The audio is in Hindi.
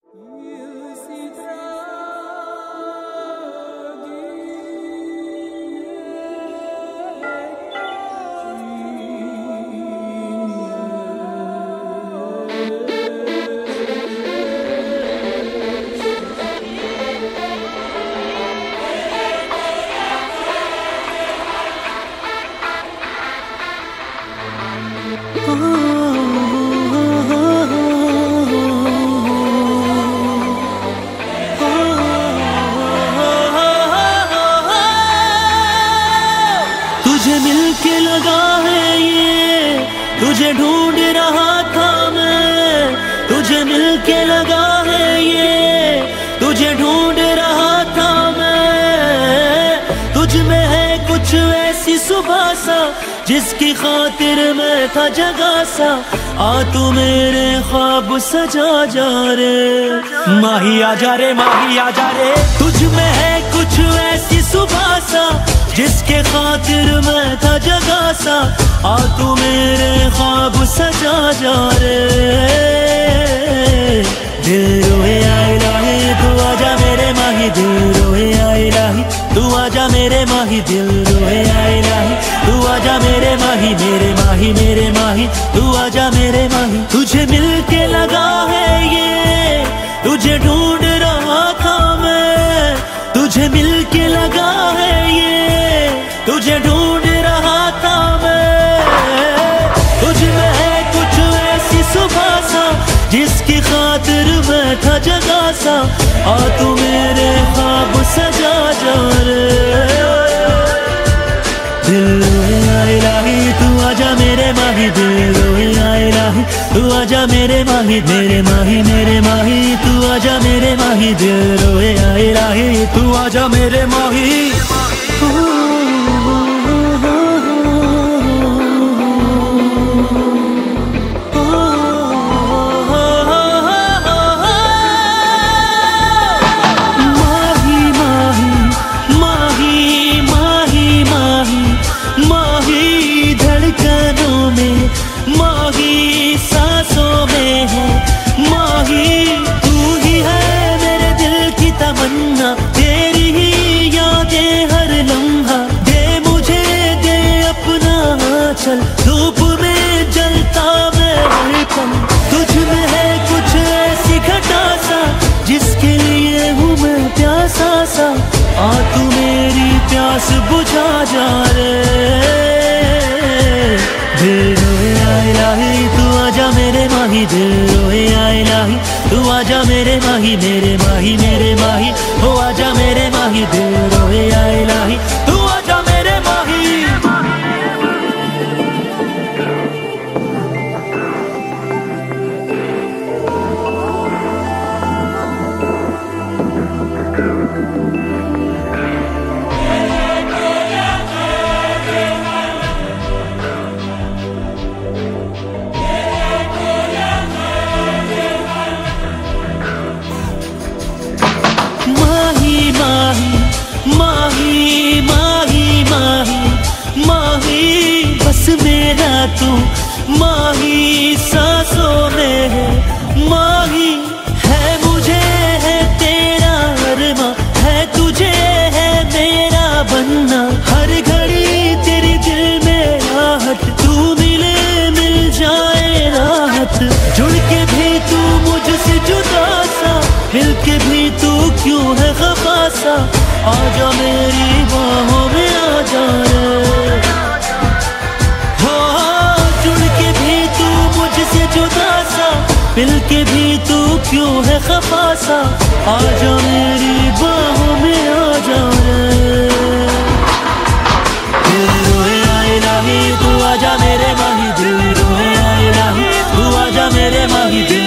तुझे मिलके लगा है ये, तुझे ढूंढ रहा था मैं। तुझे मिलके लगा है ये, तुझे ढूंढ रहा था मैं। तुझ में है कुछ ऐसी सुबह सा, जिसकी खातिर मैं था जगा सा। आ तू मेरे ख्वाब सजा जा रे, माही आ जा रे, माही आ जा रे। तुझ में है कुछ ऐसी सुबह सा, जिसके खातिर मैं था जगा सा। आ तू मेरे ख्वाब सजा जा रे। दिल रोए आए इलाही, तू आजा मेरे माही। दिल रोए आए इलाही, तू आजा मेरे माही। दिल रोए आए इलाही, तू आजा मेरे माही। मेरे माही, मेरे माही, तू आजा मेरे माही। तुझे मिलके लगा है ये, तुझे ढूंढ रहा था मैं। तुझे मिलके लगा है ये, तुझे ढूंढ रहा था मैं। तुझ में है कुछ ऐसी सुबह सा, जिसकी खातिर मैं था जगा सा। आ तू मेरे ख्वाब सजा जा रे। दिल रोए आए इलाही, तू आजा मेरे माही। दिल रोए आए इलाही, तू आजा मेरे माही। मेरे माही, मेरे माही, तू आजा मेरे माही। दिल रोए आए इलाही, तू आजा मेरे माही। धूप में जलता मैं हर पल। तुझ में है कुछ ऐसी घटा सा, जिसके लिए हूँ मैं प्यासा सा। आ तू मेरी प्यास बुझा जा रे। दिल रोए आए इलाही, तू आजा मेरे माही। दिल रोए आए इलाही, तू आजा मेरे माही। मेरे माही, मेरे माही, हो आजा मेरे माही। दिल रोए आए इलाही, तू आजा मेरे माही। माही माही माही, बस मेरा तू माही सांसों में है। माही है मुझे है तेरा अरमा, है तुझे है मेरा बनना। हर घड़ी तेरी दिल में आहट, तू मिले मिल जाए राहत। जुड़ के भी तू मुझसे जुदा सा, मिल के भी तू क्यों है खफा सा। आजा मेरी बाहों में आजा रे। हो जुड़ के भी तू मुझसे जुदा सा, मिल के भी तू क्यों है खफा सा। आजा मेरी बाहों में आजा रे। दिल रोए आए इलाही, तू आजा मेरे माही। दिल रोए आए इलाही, तू आजा मेरे माही।